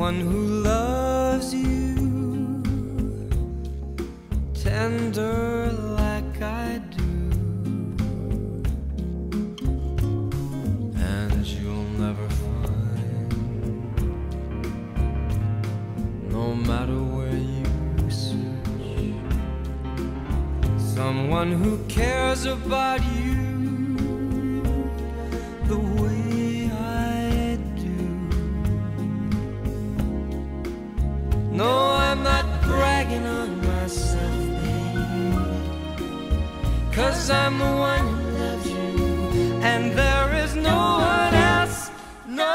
One who loves you tender like I do, and you'll never find, no matter where you search, someone who cares about you the way I do. No, I'm not bragging on myself, baby, 'cause I'm the one who loves you, and there is no one else, no